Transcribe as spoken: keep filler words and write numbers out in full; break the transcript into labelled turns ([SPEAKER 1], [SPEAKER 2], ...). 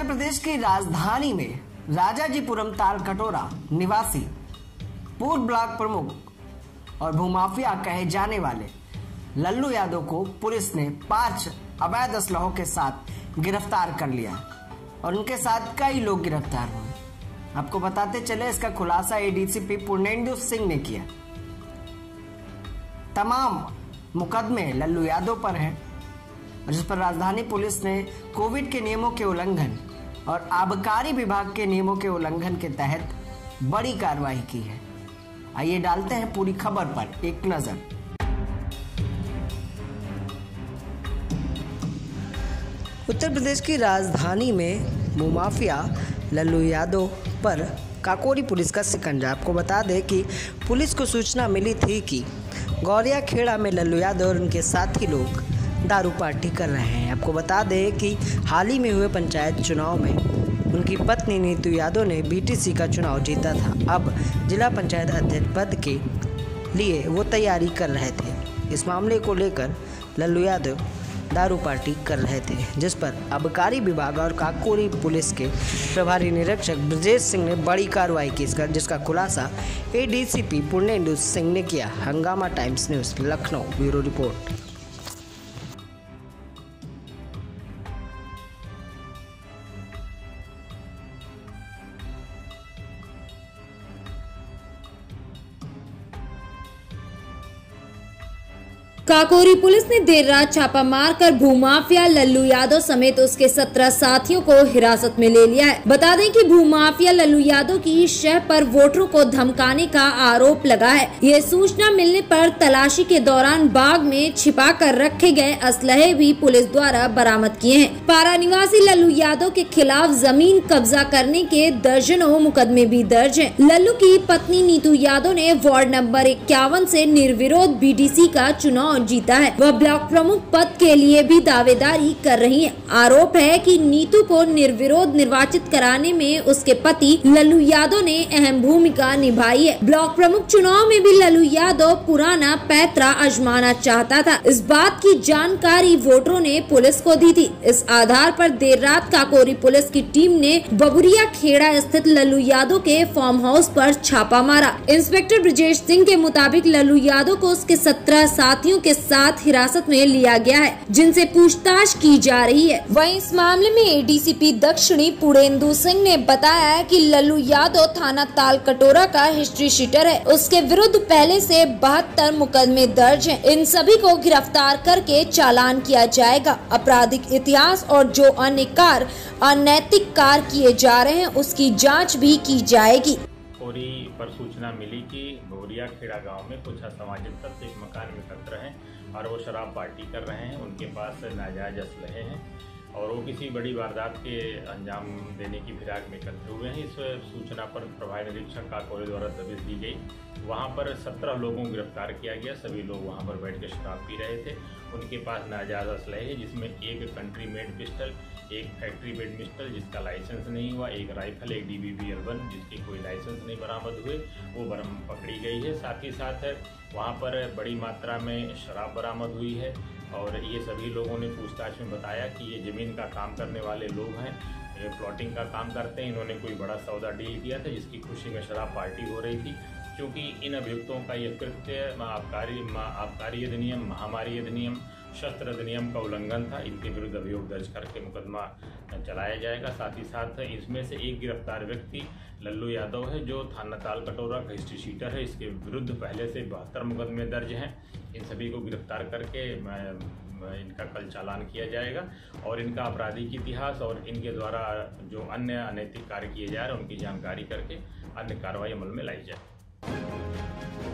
[SPEAKER 1] प्रदेश की राजधानी में राजाजीपुरम तालकटोरा निवासी पूर्व ब्लॉक प्रमुख और भूमाफिया कहे जाने वाले लल्लू यादव को पुलिस ने पांच अवैध असलहों के साथ गिरफ्तार कर लिया और उनके साथ कई लोग गिरफ्तार हुए। आपको बताते चले, इसका खुलासा एडीसीपी पूर्णेंदु सिंह ने किया। तमाम मुकदमे लल्लू यादव पर हैं, जिस पर राजधानी पुलिस ने कोविड के नियमों के उल्लंघन और आबकारी विभाग के नियमों के उल्लंघन के तहत बड़ी कार्रवाई की है। आइए डालते हैं पूरी खबर पर एक नजर। उत्तर प्रदेश की राजधानी में भूमाफिया लल्लू यादव पर काकोरी पुलिस का शिकंजा। आपको बता दें कि पुलिस को सूचना मिली थी कि गौरिया खेड़ा में लल्लू यादव और उनके साथी लोग दारू पार्टी कर रहे हैं। आपको बता दें कि हाल ही में हुए पंचायत चुनाव में उनकी पत्नी नीतू यादव ने बीटीसी का चुनाव जीता था। अब जिला पंचायत अध्यक्ष पद के लिए वो तैयारी कर रहे थे। इस मामले को लेकर लल्लू यादव दारू पार्टी कर रहे थे, जिस पर आबकारी विभाग और काकोरी पुलिस के प्रभारी निरीक्षक ब्रजेश सिंह ने बड़ी कार्रवाई की, जिसका खुलासा एडीसीपी पूर्णेंदु सिंह ने किया। Hungama times news Lucknow, bureau report.
[SPEAKER 2] Kakori police ने देर रात छापा मारकर भूमाफिया लल्लू यादव समेत उसके सत्रह साथियों को हिरासत में ले लिया है। बता दें कि भूमाफिया लल्लू यादव की शह पर वोटरों को धमकाने का आरोप लगा है। ये सूचना मिलने पर तलाशी के दौरान बाग में छिपा कर रखे गए असलहे भी पुलिस द्वारा बरामद किए हैं। पारा निवासी लल्लू यादव के खिलाफ जमीन कब्जा करने के दर्जनों मुकदमे भी दर्ज है। लल्लू की पत्नी नीतू यादव ने वार्ड नंबर इक्यावन से निर्विरोध बीडीसी का चुनाव जीता है। वह ब्लॉक प्रमुख पद के लिए भी दावेदारी कर रही है। आरोप है कि नीतू को निर्विरोध निर्वाचित कराने में उसके पति लल्लू यादव ने अहम भूमिका निभाई है। ब्लॉक प्रमुख चुनाव में भी लल्लू यादव पुराना पैतरा आजमाना चाहता था। इस बात की जानकारी वोटरों ने पुलिस को दी थी। इस आधार पर देर रात काकोरी पुलिस की टीम ने बबुरिया खेड़ा स्थित लल्लू यादव के फार्म हाउस पर छापा मारा। इंस्पेक्टर ब्रजेश सिंह के मुताबिक लल्लू यादव को उसके सत्रह साथियों के साथ हिरासत में लिया गया है, जिनसे पूछताछ की जा रही है। वहीं इस मामले में एडीसीपी दक्षिणी पूर्णेंदु सिंह ने बताया कि लल्लू यादव थाना तालकटोरा का हिस्ट्री शीटर है। उसके विरुद्ध पहले से बहत्तर मुकदमे दर्ज हैं। इन सभी को गिरफ्तार करके चालान किया जाएगा। आपराधिक इतिहास और जो अन्य कार्य अनैतिक कार्य किए जा रहे हैं उसकी जाँच भी की जाएगी।
[SPEAKER 3] पर सूचना मिली कि गौरिया खेड़ा गांव में कुछ असामाजिक तत्व एक मकान में एकत्र हैं और वो शराब पार्टी कर रहे हैं। उनके पास नाजायज असलहे हैं और वो किसी बड़ी वारदात के अंजाम देने की फिराक में एकत्र हुए हैं। इस सूचना पर प्रभारी निरीक्षक काकोरी द्वारा दबिश दी गई। वहाँ पर सत्रह लोगों को गिरफ्तार किया गया। सभी लोग वहाँ पर बैठ कर शराब पी रहे थे। उनके पास नाजायज असलहे है, जिसमें एक कंट्री मेड पिस्टल, एक फैक्ट्री मेड पिस्टल जिसका लाइसेंस नहीं हुआ, एक राइफल, एक D B B L one जिसके कोई लाइसेंस नहीं बरामद हुए, वो बरामद पकड़ी गई है। साथ ही साथ वहाँ पर बड़ी मात्रा में शराब बरामद हुई है और ये सभी लोगों ने पूछताछ में बताया कि ये ज़मीन का काम करने वाले लोग हैं, ये प्लॉटिंग का काम करते हैं। इन्होंने कोई बड़ा सौदा डील किया था जिसकी खुशी में शराब पार्टी हो रही थी। क्योंकि इन अभियुक्तों का ये कृत्य आबकारी आबकारी अधिनियम, महामारी अधिनियम, शस्त्र अधिनियम का उल्लंघन था। इनके विरुद्ध अभियोग दर्ज करके मुकदमा चलाया जाएगा। साथ ही साथ इसमें से एक गिरफ्तार व्यक्ति लल्लू यादव है, जो थाना तालकटोरा का हिस्ट्री शीटर है। इसके विरुद्ध पहले से बहत्तर मुकदमे दर्ज हैं। इन सभी को गिरफ्तार करके इनका कल चालान किया जाएगा और इनका आपराधिक इतिहास और इनके द्वारा जो अन्य अनैतिक कार्य किए जा रहे हैं उनकी जानकारी करके अन्य कार्रवाई अमल में लाई जाए।